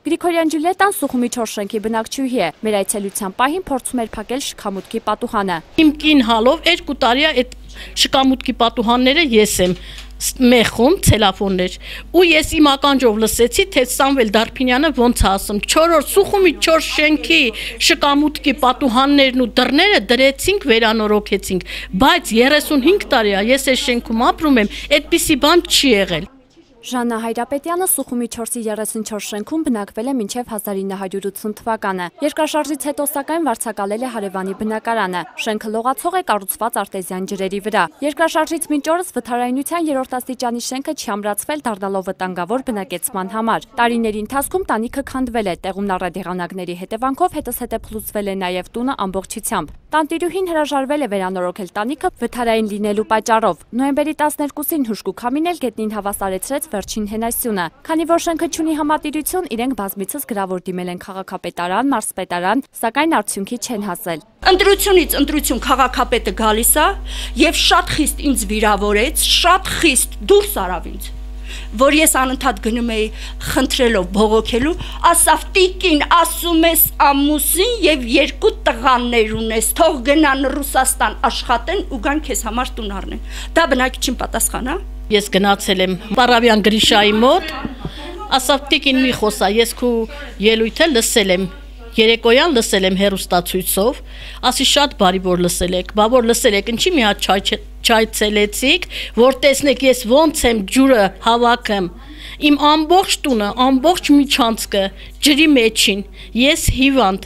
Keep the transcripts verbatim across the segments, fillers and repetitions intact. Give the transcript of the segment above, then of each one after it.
Գրիգորյան Ջուլիետան Սուխումի չորս շենքի բնակչուհի է։ Մեր այցելության պահին փորձում էր փակել շքամուտքի պատուհանը։ Իմ կին հալով երկու տարի այդ շքամուտքի պատուհանները ես եմ մեխում ցելոֆոններ ու ես իմ ականջով լսեցի թե Սամվել Դարփինյանը ոնց է ասում չորրորդ Սուխումի չորս շենքի շքամուտքի պատուհաններն ու դռները դրեցինք վերանորոգեցինք բայց երեսունհինգ տարի է ես այս շենքում ապրում եմ այդպիսի բան չի եղել Ժաննա Հայրապետյանը Սուխումի չորսի երեսունչորս շենքում բնակվել է մինչև հազար ինը հարյուր ութսուն թվականը։ Երկրաշարժից հետո սակայն վարձակալել է հարևանի բնակարանը։ Շենքը լողացող է կառուցված արտեզյան ջրերի վրա։ Երկրաշարժից մինչ օրս վթարայնության երրորդ աստիճանի շենքը չի ամրացվել դառնալով վտանգավոր բնակեցման համար։ Տարիների ընթացքում տանիքը քանդվել է, տեղում նառադեղանակների հետևանքով հետզհետե փլուզվել է նաև տունը ամբողջությամբ։ Տանտիրուհին հրաժարվել է վերանորոգել տանիքը վթարային լինելու պատճառով։ Նոյեմբերի տասներկուսին հուժկու քամին էլ գետնին հավասարեցրեց վերջին հենասյունը։ Քանի որ շենքը չունի համատիրություն, իրենք բազմիցս գրավոր դիմել են քաղաքապետարան, մարզպետարան, սակայն արդյունքի չեն հասել։ Ընտրությունից ընտրություն քաղաքապետը գալիս է եւ շատ խիստ ինձ վիրավորեց, շատ խիստ դուրս արավ ինձ, որ ես անընդհատ գնում էի խնդրելով բողոքելու, ասավ տիկին ասում ես ամուսին եւ երկու տղաներ ունես, թող գնան Ռուսաստան աշխատեն ու գան քեզ համար տուն առնեն։ Դա բնակիչին պատասխան է։ Ես գնացել եմ Պարավյան Գրիշայի մոտ, ասավ տիկին մի խոսա, ես քու ելույթը լսել եմ, երեկոյան լսել եմ հեռուստացույցով, ասի շատ բարի որ լսել եք, բա որ լսել եք, ինչի մի հատ չայ չայցելեցիք, որ տեսնեք ես ոնց եմ ջուրը հավաքում, իմ ամբողջ տունը, ամբողջ միջանցքը ջրի մեջին, ես հիվանդ,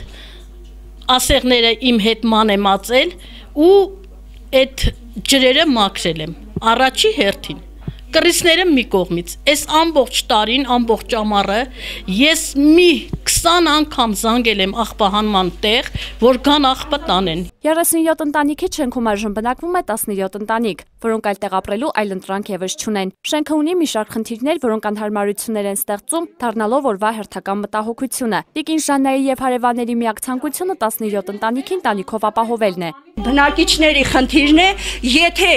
ասեղները իմ հետ ման եմ ածել ու այդ ջրերը մաքրել եմ, առաջի հերթին, կռիսները մի կողմից, այս ամբողջ տարին, ամբողջ ամառը, ես մի քսան անգամ զանգել եմ աղբահանման տեղ, որ գան աղբը տանեն։ երեսունյոթ ընտանիքի շենքում այժմ բնակվում է տասնյոթ ընտանիք, որոնք այլտեղ ապրելու այլընտրանք եւս չունեն։ Շենքը ունի մի շարք խնդիրներ, որոնք անհարմարություններ են ստեղծում, դառնալով օրվա հերթական մտահոգությունը։ Տիկին Ժաննայի եւ հարևանների միակ ցանկությունը տասնյոթ ընտանիքին տանիքով ապահովելն է։ Բնակիչների խնդիրն է, եթե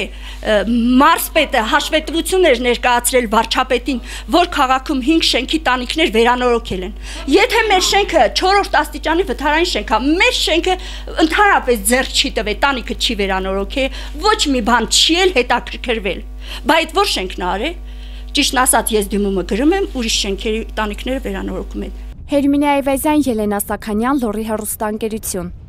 մարզպետը հաշվետվություններ ներկայացրել վարչապետին, որ քաղաքում հինգ շենքի տանիքներ վերանորոգել են։ Եթե մեր շենքը չորրորդ աստիճանի վթարային շենք է, մեր շենքը ընդհանրապես ձեռք չի տվել, տանիքը չի վերանորոգել, ոչ մի բան չի էլ հետաքրքրվել։ Բայց այդ որ շենքն է արել, ճիշտն ասած ես դիմումը գրում եմ, ուրիշ շենքերի տանիքները վերանորոգում են։ Հերմինե Այվազյան, Ելենա Սաքանյան, Լոռի հեռուստաընկերություն։